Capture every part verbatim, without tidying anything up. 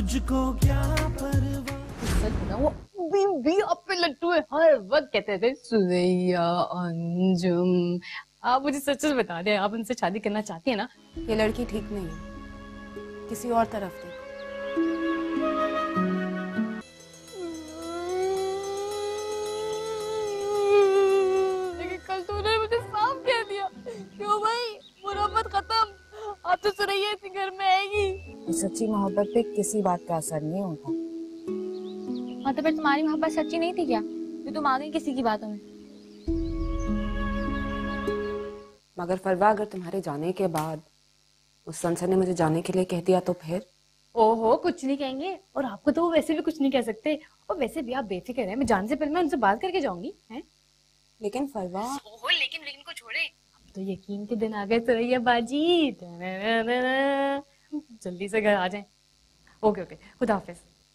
मुझको क्या परवाह। सच बताऊं, भी भी आप पे लट्टू है, हर वक्त कहते थे सुरैया अंजुम। आप मुझे सच सच बता दें, आप उनसे शादी करना चाहती है ना? ये लड़की ठीक नहीं है, किसी और तरफ देखो। लेकिन कल तूने मुझे साफ कह दिया। क्यों भाई, मोहब्बत खत्म, अब तो सुरैया इसी घर में आएगी। सच्ची मोहब्बत पे किसी बात का असर नहीं होता। हाँ तो फिर तुम्हारी मोहब्बत सच्ची नहीं थी क्या, जो तुम आ गई किसी की बातों में? मगर फरवा, अगर तुम्हारे जाने के बाद उस संसद ने मुझे जाने के लिए कह दिया तो फिर? ओहो, कुछ नहीं कहेंगे, और आपको तो वो वैसे भी कुछ नहीं कह सकते। और वैसे भी आप बेफिक्र हैं, मैं जाने से पहले मैं उनसे बात करके जाऊंगी। हैं? लेकिन फरवा। ओहो, लेकिन लेकिन को छोड़े, अब तो यकीन के दिन आ गए सुरैया बाजी। जल्दी से घर आ जाएं। ओके ओके, खुदा हाफिज।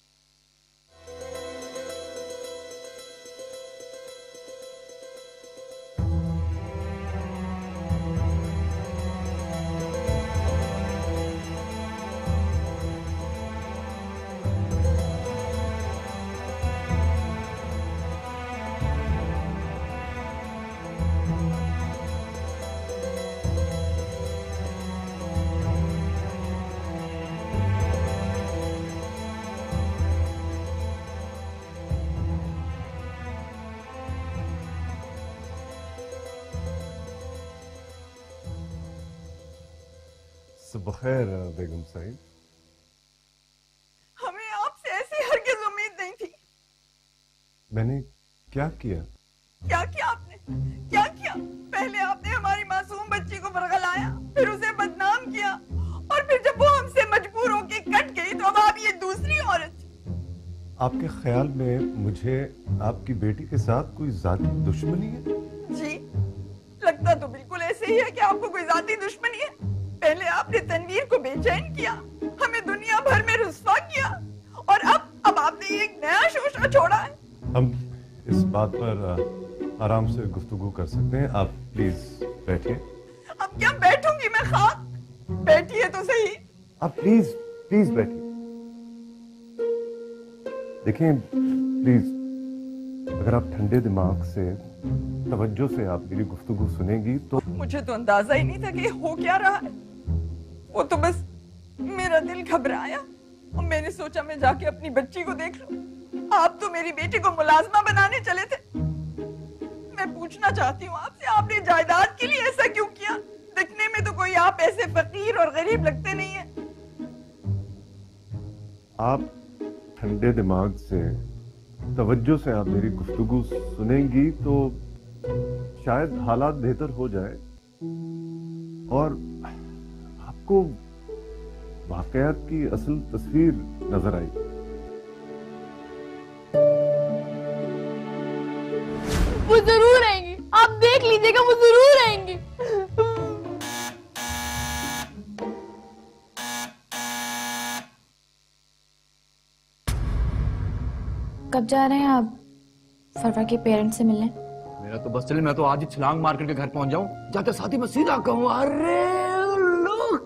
सुबह खैर बेगम साहिब। हमें आपसे ऐसी हरगिज़ उम्मीद नहीं थी। मैंने क्या किया? क्या किया आपने? क्या किया? पहले आपने हमारी मासूम बच्ची को बरगलाया, फिर उसे बदनाम किया, और फिर जब वो हमसे मजबूर होके कट गई तो अब आप ये दूसरी औरत। आपके ख्याल में मुझे आपकी बेटी के साथ कोई जाती दुश्मनी है? जी, लगता तो बिल्कुल ऐसे ही है कि आपको कोई जाती दुश्मनी है। पहले आपने तनवीर को बेचैन किया, हमें दुनिया भर में रुस्वा किया, और अब अब आपने एक नया शोशा छोड़ा है। हम इस बात पर आराम से गुफ्तगू कर सकते हैं, आप प्लीज बैठिए। अब क्या बैठूंगी मैं खाक? बैठिए तो सही। आप प्लीज प्लीज बैठिए। देखें प्लीज, अगर आप ठंडे दिमाग से तवज्जो से आप मेरी गुफ्तगू सुनेंगी तो। मुझे तो अंदाजा ही नहीं था कि हो क्या रहा है। वो तो बस मेरा दिल घबराया और मैंने सोचा मैं जाके अपनी बच्ची को देख लूं। आप तो मेरी बेटी को मुलाजमा बनाने चले थे। मैं पूछना चाहती हूँ आपसे, आपने जायदाद के लिए ऐसा क्यों किया? दिखने में तो कोई आप ऐसे फकीर और गरीब लगते नहीं है। आप ठंडे दिमाग से तवज्जो से आप मेरी गुफ्तगू सुनेंगी तो शायद हालात बेहतर हो जाए और आपको वाकयात की असल तस्वीर नजर आएगी। वो जरूर आएंगी, आप देख लीजिएगा, वो जरूर आएंगी। कब जा रहे हैं आप फरवा के पेरेंट्स से मिलने? मेरा तो बस चले, मैं तो आज ही छलांग मार करके घर पहुंच जाऊं, जाते साथ ही मैं सीधा कहूं, अरे लुक।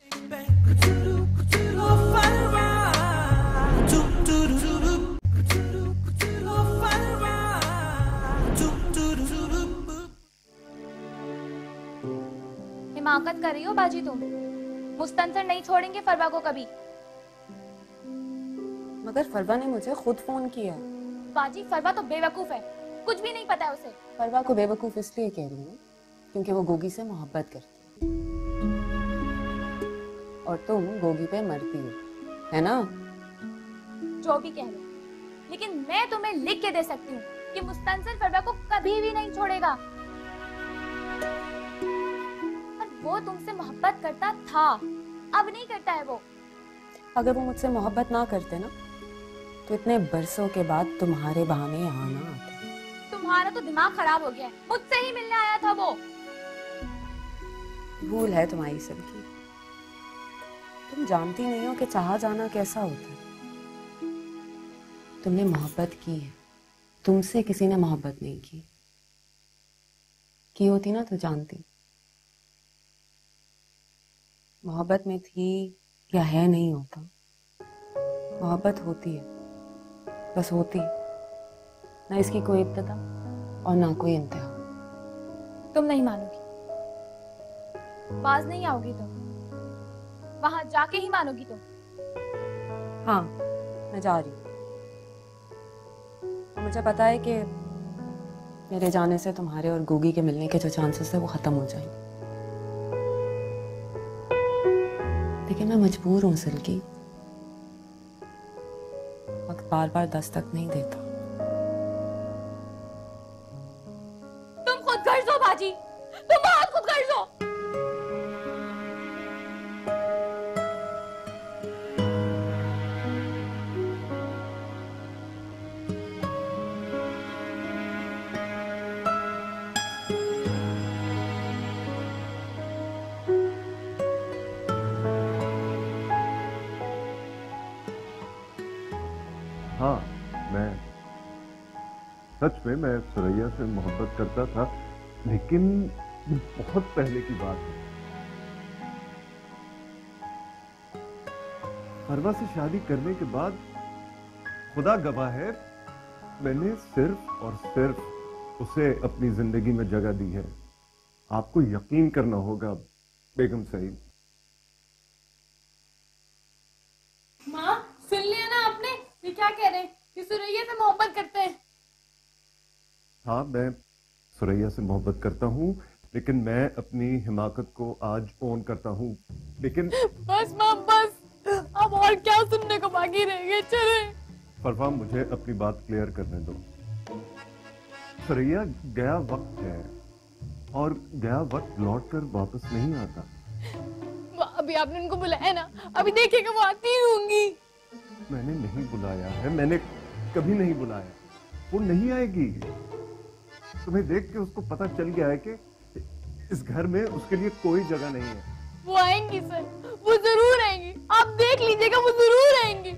हिमाकत कर रही हो बाजी तुम? मुस्तंसर नहीं छोड़ेंगे फरवा को कभी। मगर फरवा ने मुझे खुद फोन किया। बाजी फरवा तो बेवकूफ है, कुछ भी नहीं पता है उसे। फरवा को बेवकूफ इसलिए कह रही हूँ क्योंकि वो गोगी से मोहब्बत करती और तुम गोगी पे मरती हो, है ना? जो भी कह लो, लेकिन मैं तुम्हें लिख के दे सकती हूँ कि मुस्तंसर फरवा को कभी भी नहीं छोड़ेगा। और वो तुमसे मोहब्बत करता था, अब नहीं करता है वो। अगर वो मुझसे मोहब्बत ना करते ना तो इतने बरसों के बाद तुम्हारे बहाने यहाँ ना आते। तुम्हारा तो दिमाग खराब हो गया है, मुझसे ही मिलने आया था वो। भूल है तुम्हारी सबकी। तुम जानती नहीं हो कि चाहा जाना कैसा होता है। तुमने मोहब्बत की है, तुमसे किसी ने मोहब्बत नहीं की। की होती ना तो जानती। मोहब्बत में थी या है नहीं होता, मोहब्बत होती है, बस होती है, ना इसकी कोई इब्तिदा और ना कोई इंतहा। तुम नहीं मानोगी, बाज नहीं आओगी तुम, वहां जाके ही मानोगी तुम। हाँ, मैं जा रही हूँ। और मुझे पता है कि मेरे जाने से तुम्हारे और गोगी के मिलने के जो चांसेस है वो खत्म हो जाएंगे, लेकिन मैं मजबूर हूँ सिल्की। वक्त बार बार दस्तक नहीं देता। तुम खुद घर जाओ बाजी, तुम बहुत खुद घर जाओ। हाँ, मैं सच में मैं सुरैया से मोहब्बत करता था, लेकिन ये बहुत पहले की बात है। फरवा से शादी करने के बाद खुदा गवाह है, मैंने सिर्फ और सिर्फ उसे अपनी जिंदगी में जगह दी है। आपको यकीन करना होगा बेगम सईद। माँ, सुन लिया ना आपने? ये क्या कह रहे हैं कि सुरैया से मोहब्बत करते हैं? हाँ, मैं सुरैया से मोहब्बत करता हूँ, लेकिन मैं अपनी हिमाकत को आज ओन करता हूँ। लेकिन बस माँ, बस, अब और क्या सुनने को बाकी रह गए? चले। फरवा, मुझे अपनी बात क्लियर करने दो। सुरैया गया वक्त है और गया वक्त लौट कर वापस नहीं आता। अभी आपने उनको बुलाया ना, अभी देखिएगा वो आती ही होंगी। मैंने नहीं बुलाया है, मैंने कभी नहीं बुलाया। वो नहीं आएगी। तुम्हें देख के उसको पता चल गया है कि इस घर में उसके लिए कोई जगह नहीं है। वो आएंगी सर, वो जरूर आएंगी, आप देख लीजिएगा, वो जरूर आएंगी।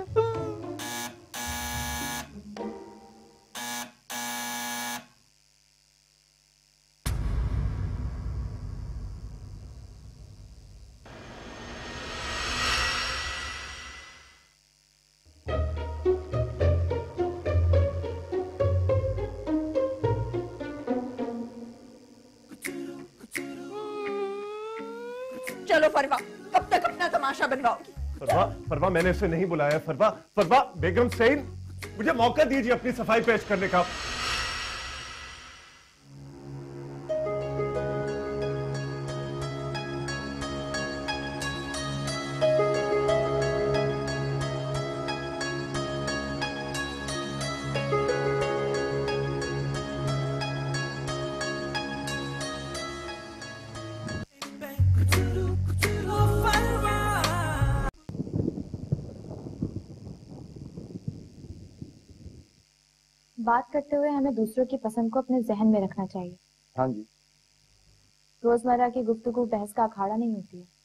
चलो फरवा, कब तक अपना तमाशा बनवाओगी? फरवा, फरवा, मैंने उसे नहीं बुलाया। फरवा, फरवा, बेगम सईद, मुझे मौका दीजिए अपनी सफाई पेश करने का। बात करते हुए हमें दूसरों की पसंद को अपने जहन में रखना चाहिए। हाँ जी। रोजमर्रा की गुफ्तगू बहस का अखाड़ा नहीं होती है।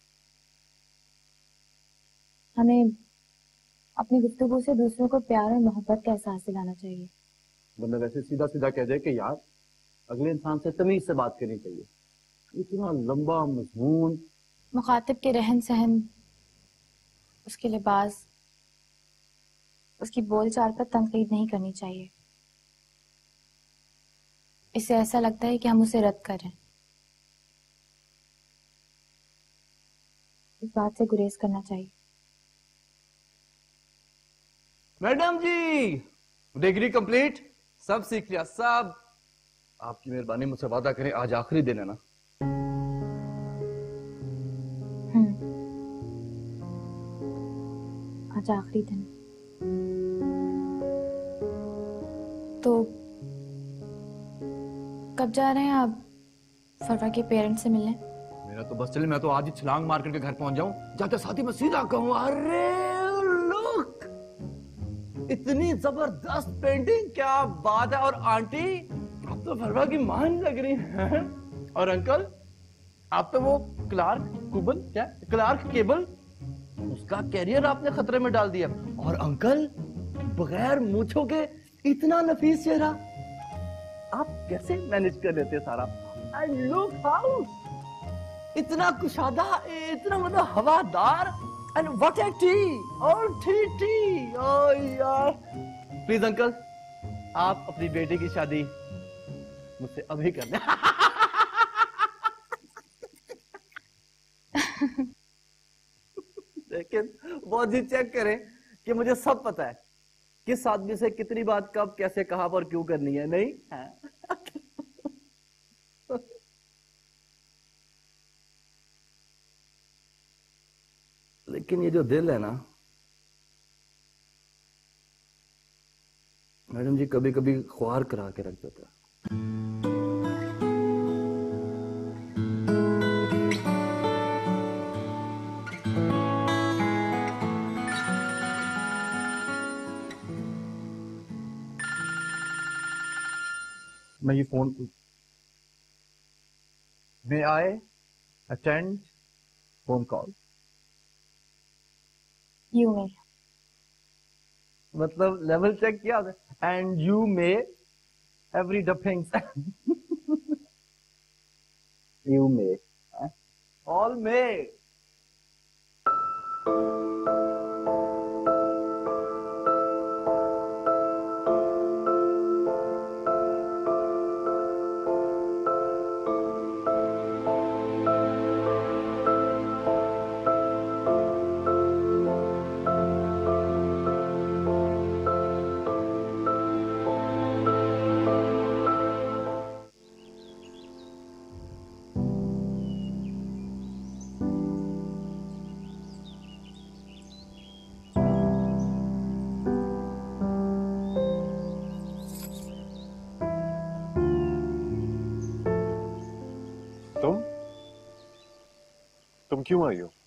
हमें अपनी गुफ्तगू से दूसरों को प्यार और मोहब्बत का एहसास दिलाना चाहिए। बंदा वैसे सीधा सीधा कह दे कि यार अगले इंसान से तमीज से बात करनी चाहिए। इतना लंबा मजमून, मुखातिब के रहन सहन, उसके लिबास, उसकी बोलचाल पर तनकीद नहीं करनी चाहिए। इससे ऐसा लगता है कि हम उसे रद्द कर रहे हैं। इस बात से गुरेज करना चाहिए। मैडम जी, डिग्री कंप्लीट, सब सीख लिया सब। आपकी मेहरबानी, मुझसे वादा करें आज आखिरी दिन है ना। हम्म, आज आखिरी दिन। तो कब जा रहे हैं आप फरवा के पेरेंट्स से मिलने? मेरा तो बस चले, मैं तो आज ही छलांग मार करके घर पहुंच जाऊं, जाते साथ ही मैं सीधा कहूं अरे लुक, इतनी जबरदस्त पेंटिंग, क्या बात है। और आंटी आप तो फरवा की मान लग रही हैं। और अंकल आप तो वो क्लार्क कुबल, क्या क्लार्क केबल, उसका कैरियर आपने खतरे में डाल दिया। और अंकल बगैर मूंछों के इतना नफीस चेहरा आप कैसे मैनेज कर लेते हैं सारा। एंड लुक हाउ, इतना कुशादा, इतना मतलब हवादार, And what a tea! Oh, tea, tea! Oh, यार. Please, uncle, आप अपनी बेटी की शादी मुझसे अभी कर दें. लेकिन वो जी चेक करें कि मुझे सब पता है किस आदमी से कितनी बात कब कैसे कहां पर क्यों करनी है. नहीं है? लेकिन ये जो दिल है ना मैडम जी, कभी कभी ख्वार करा के रख देता है. मैं ये phone may I attend phone call. You may. मतलब लेवल चेक किया एंड यू मे एवरी डफिंग्स. You may all may. तुम तुम क्यों आई हो?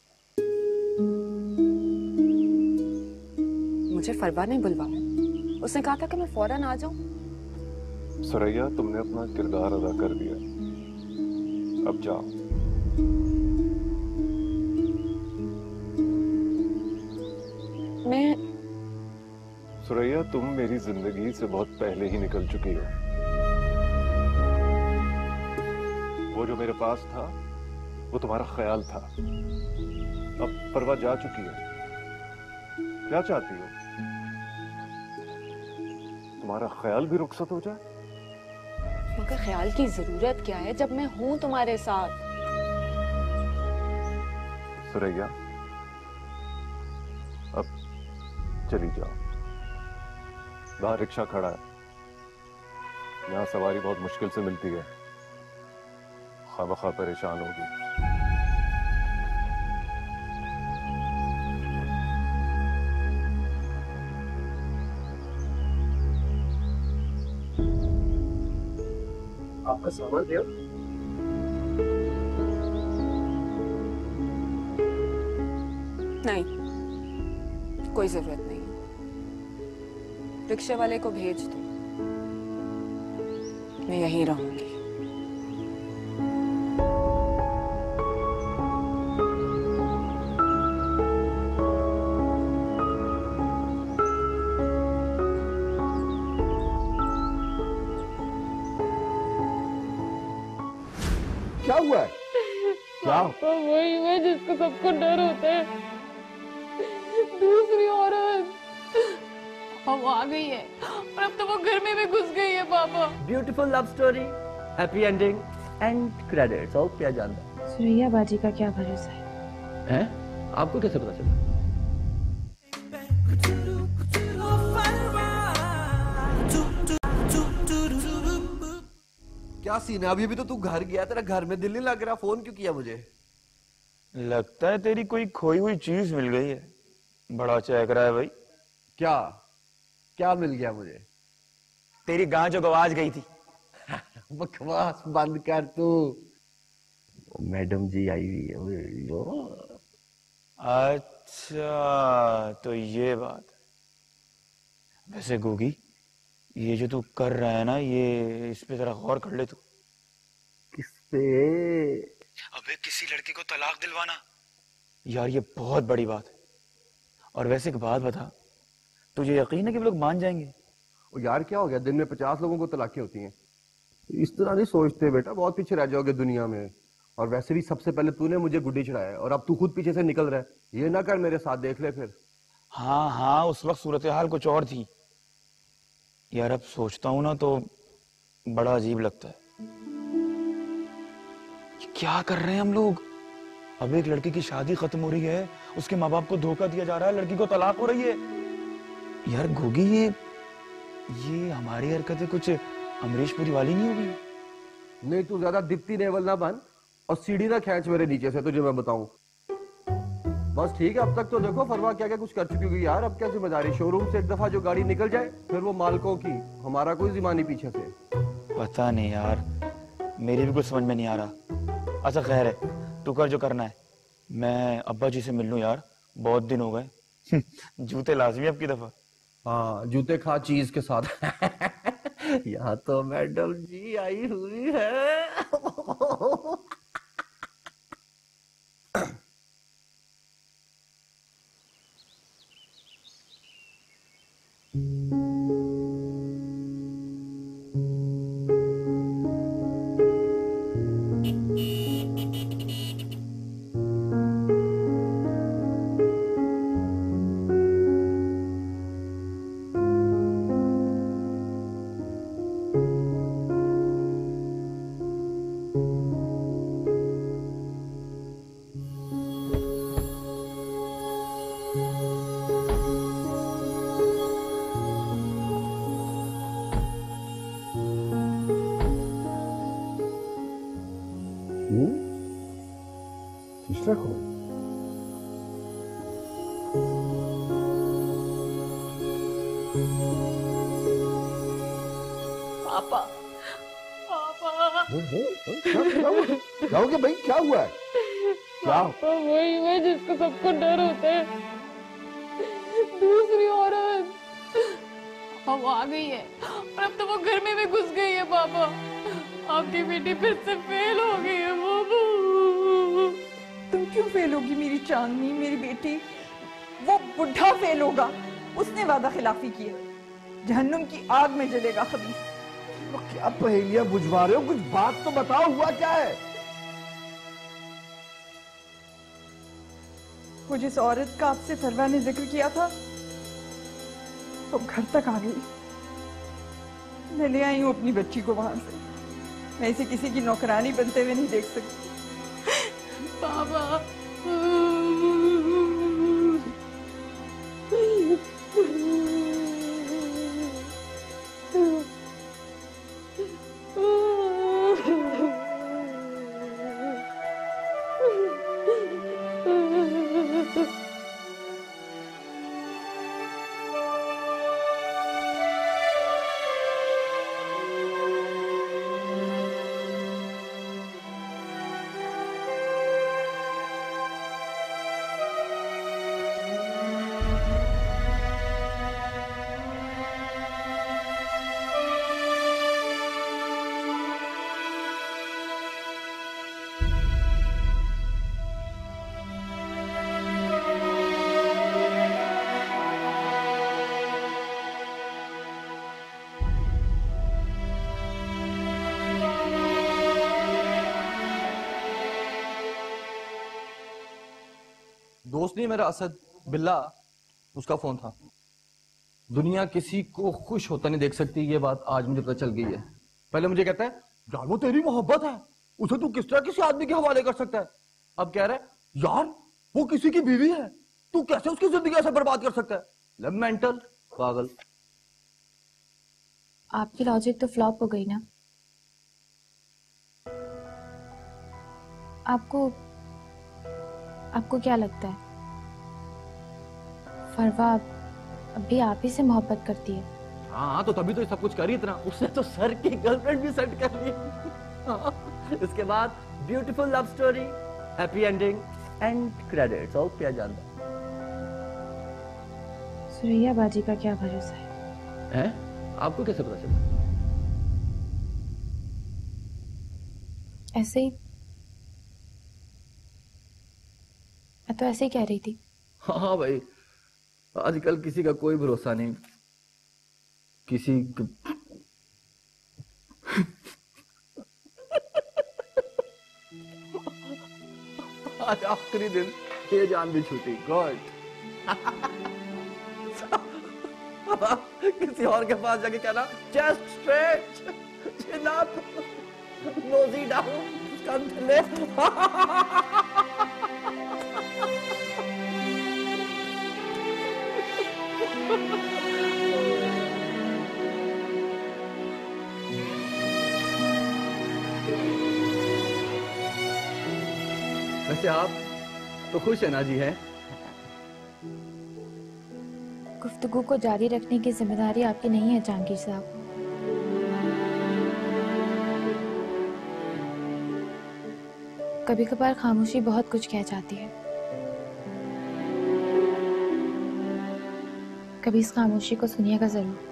मुझे फरवा ने बुलवाया. उसने कहा था कि मैं फौरन आ जाऊं. सुरैया, तुमने अपना किरदार अदा कर दिया. अब जाओ. मैं सुरैया, तुम मेरी जिंदगी से बहुत पहले ही निकल चुकी हो. वो जो मेरे पास था वो तुम्हारा ख्याल था. अब परवा जा चुकी है. क्या चाहती हो? तुम्हारा ख्याल भी रुखसत हो जाए? मगर ख्याल की जरूरत क्या है जब मैं हूं तुम्हारे साथ. सुरैया, अब चली जाओ. बाहर रिक्शा खड़ा है. यहाँ सवारी बहुत मुश्किल से मिलती है. खामखा परेशान होगी. आपका सामान दिया. नहीं, कोई जरूरत नहीं. रिक्शे वाले को भेज दो. मैं यहीं रहूंगी. क्या हुआ है? क्या? तो वही मैं जिसको सबको डर होता है. दूसरी औरत अब आ गई है और अब तो वो घर में भी घुस गई है. पापा, beautiful love story, happy ending and credits. और क्या जानता सुरैया बाजी का क्या भरोसा है? है? आपको कैसे पता चला? क्या सीन है? अभी भी तो तू घर गया, तेरा घर में दिल नहीं लग रहा. फोन क्यों किया मुझे? लगता है तेरी कोई खोई हुई चीज मिल गई है. बड़ा चहक रहा है भाई. क्या क्या मिल गया मुझे? तेरी गां जो गवाच गई थी. बकवास बंद कर तू. मैडम जी आई हुई है. अच्छा, तो ये बात है. वैसे गोगी, ये जो तू कर रहा है ना, ये इस पे जरा गौर कर ले तू. किस पे? अबे किसी लड़की को तलाक दिलवाना यार, ये बहुत बड़ी बात है. और वैसे एक बात बता, तुझे यकीन है कि वो लोग मान जाएंगे? ओ यार, क्या हो गया? दिन में पचास लोगों को तलाकें होती हैं. इस तरह नहीं सोचते बेटा, बहुत पीछे रह जाओगे दुनिया में. और वैसे भी सबसे पहले तूने मुझे गुड्डी चढ़ाया है, और अब तू खुद पीछे से निकल रहा है। ये ना कर, मेरे साथ देख ले फिर। हाँ हाँ, उस वक्त सूरत हाल कुछ और थी यार। अब सोचता हूँ ना तो बड़ा अजीब लगता है। क्या कर रहे हैं हम लोग? अब एक लड़की की शादी खत्म हो रही है, उसके माँ बाप को धोखा दिया जा रहा है, लड़की को तलाक हो रही है। यार गोगी, ये ये हमारी हरकतें कुछ अमरीश पुरी वाली नहीं होगी? नहीं, तू ज्यादा दिप्ती नेवल ना बन और सीढ़ी ना खींच मेरे नीचे से, तुझे मैं बताऊं। बस ठीक है, अब तक तो देखो फरवा क्या क्या कुछ कर चुकी होगी यार। अब क्या जिम्मेदारी, शोरूम से एक दफा जो गाड़ी निकल जाए फिर वो मालकों की, हमारा कोई जिम्मानी पीछे से। पता नहीं यार, मेरी भी कुछ समझ में नहीं आ रहा। अच्छा खैर है, तू कर जो करना है। मैं अब्बा जी से मिल लूं यार, बहुत दिन हो गए। जूते लाजमी अब की दफा। हाँ, जूते खा चीज के साथ। यहाँ तो मैडम जी आई हुई है। रखो। पापा, पापा। क्या हो गया भाई, क्या हुआ है? क्या? पापा वही है जिसको सबको डर होता है, दूसरी औरत। अब आ गई है और अब तो वो घर में भी घुस गई है। पापा, आपकी बेटी फिर से फेल हो गई है। बाबू, तुम क्यों फेल होगी मेरी चांदनी, मेरी बेटी? वो बुढ़ा फेल होगा, उसने वादा खिलाफी की है। जहन्नुम की आग में जलेगा खबीस। तो क्या पहेलियां बुझवा रहे हो? कुछ बात तो बताओ, हुआ क्या है? वो जिस औरत का आपसे फरवा ने जिक्र किया था, तो घर तक आ गई। मैं ले आई हूँ अपनी बच्ची को वहां से। मैं इसे किसी की नौकरानी बनते हुए नहीं देख सकती। पापा, दोस्त नहीं मेरा असद बिल्ला, उसका फोन था। दुनिया किसी को खुश होता नहीं देख सकती, ये बात आज मुझे पता चल गई है। पहले मुझे कहता है यार वो तेरी मोहब्बत है, उसे तू किस तरह किसी आदमी के हवाले कर सकता है। अब कह रहा है यार वो किसी की बीवी है, तू कैसे उसकी जिंदगी ऐसे बर्बाद कर सकता है। लब मेंटल पागल। आपकी लॉजिक तो फ्लॉप हो गई ना। आपको आपको क्या लगता है फरवा अब भी आप ही से मोहब्बत करती है? हाँ तो तभी तो ये सब कुछ करी इतना। उसने तो सर की गर्लफ्रेंड भी सेट कर ली। हाँ, इसके बाद beautiful love story, happy ending and credits. और क्या जानता सुरैया बाजी का क्या भरोसा है? है? आपको कैसे पता चला? ऐसे ही, मैं तो ऐसे ही कह रही थी। हाँ भाई, आजकल किसी का कोई भरोसा नहीं। किसी आज आखिरी दिन ये जान भी छूटी। गॉड किसी और के पास जाके कहना chest stretch, chin up, nosy down, कंधे। वैसे आप तो खुश है ना जी? है गुफ्तगू को जारी रखने की जिम्मेदारी आपकी नहीं है जहांगीर साहब। कभी कभार खामोशी बहुत कुछ कह जाती है। कभी इस खामोशी को सुनिएगा जरूर।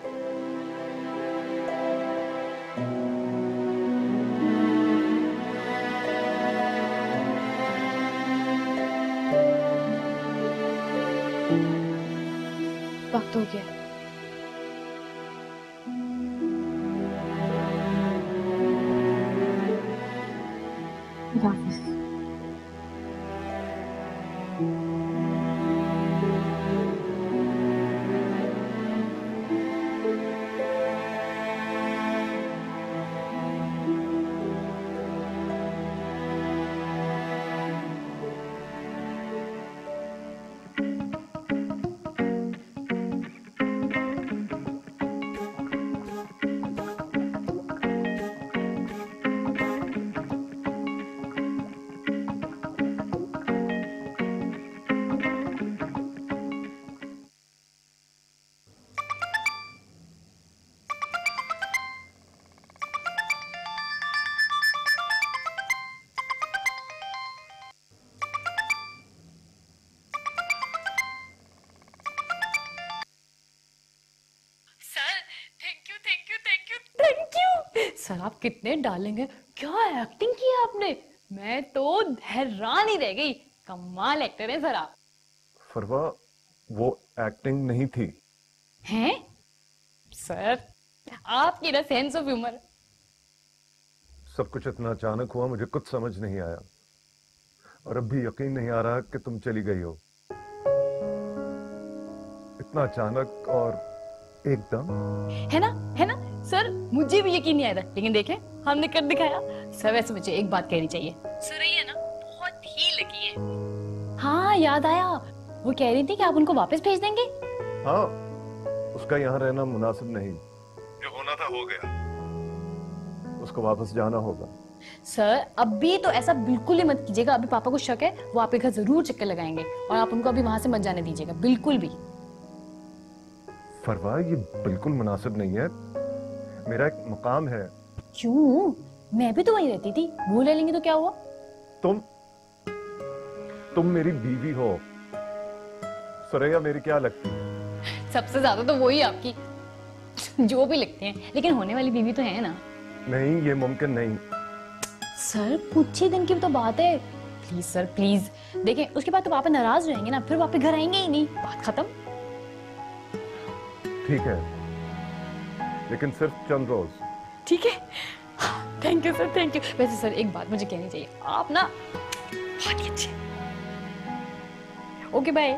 वक्त हो गया। वापस सर आप कितने डार्लिंग हैं, क्या एक्टिंग की है आपने, मैं तो हैरान ही रह गई। कमाल एक्टर है सर आप। फरवा वो एक्टिंग नहीं थी। हैं सर आपकी ना सेंस ऑफ ह्यूमर। सब कुछ इतना अचानक हुआ, मुझे कुछ समझ नहीं आया और अब भी यकीन नहीं आ रहा कि तुम चली गई हो। इतना अचानक और एकदम। है ना है ना सर, मुझे भी यकीन नहीं आया था, लेकिन देखें हमने कर दिखाया। सर वैसे मुझे एक बात कहनी चाहिए, सुरैया ना बहुत ही लकी है। हाँ याद आया, वो कह रही थी कि आप उनको वापस भेज देंगे। हाँ उसका यहाँ रहना मुनासिब नहीं, जो होना था हो गया, उसको वापस जाना होगा। सर अभी तो ऐसा बिल्कुल ही मत कीजिएगा। अभी पापा को शक है, वो आपके घर जरूर चक्कर लगाएंगे और आप उनको अभी वहां से मत जाने दीजिएगा बिल्कुल भी। फरवा ये बिल्कुल मुनासिब नहीं है, मेरा एक मकाम है। क्यों, मैं भी तो वहीं रहती थी, वो ले लेंगे तो क्या हुआ। तुम तुम मेरी बीवी हो, सुरैया मेरी क्या लगती है? सबसे ज्यादा तो वही आपकी जो भी लगते हैं, लेकिन होने वाली बीवी तो है ना। नहीं ये मुमकिन नहीं। सर कुछ ही दिन की तो बात है, प्लीज सर प्लीज। देखें उसके बाद तो पापा नाराज रहेंगे ना, फिर वापस घर आएंगे ही नहीं, बात खत्म। ठीक है लेकिन सिर्फ चंद रोज। ठीक है, thank you sir thank you. वैसे सर एक बात मुझे कहनी चाहिए, आप ना बहुत ही अच्छे। Okay bye.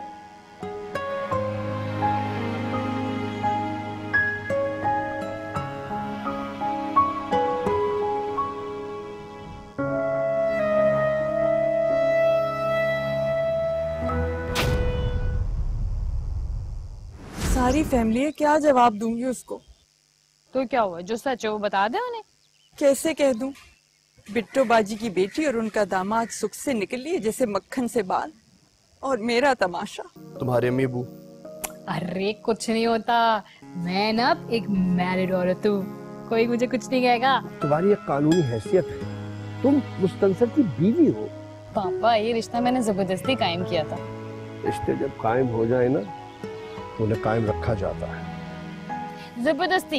सारी फैमिली है, क्या जवाब दूंगी उसको। तो क्या हुआ, जो सच है वो बता दे उन्हें। कैसे कह दूं, बिट्टो बाजी की बेटी और उनका दामाद सुख से निकल लिए जैसे मक्खन से बाल, और मेरा तमाशा। तुम्हारे अम्मी अबू? अरे कुछ नहीं होता, मैं ना एक मैरिड औरत हूँ, कोई मुझे कुछ नहीं कहेगा। तुम्हारी एक कानूनी हैसियत है, तुम मुस्तंसर की बीवी हो। पापा ये रिश्ता मैंने जबरदस्ती कायम किया था। रिश्ते जब कायम हो जाए ना तो उन्हें कायम रखा जाता है। जबरदस्ती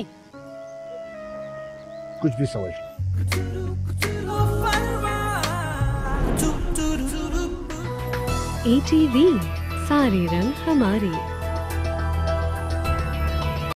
कुछ भी समझ लो। ए टी वी सारे रंग हमारे।